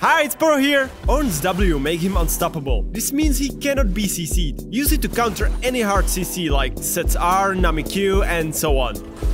Hi, it's Poro here! Oran's W make him unstoppable. This means he cannot be CC'd. Use it to counter any hard CC like sets R, Nami Q and so on.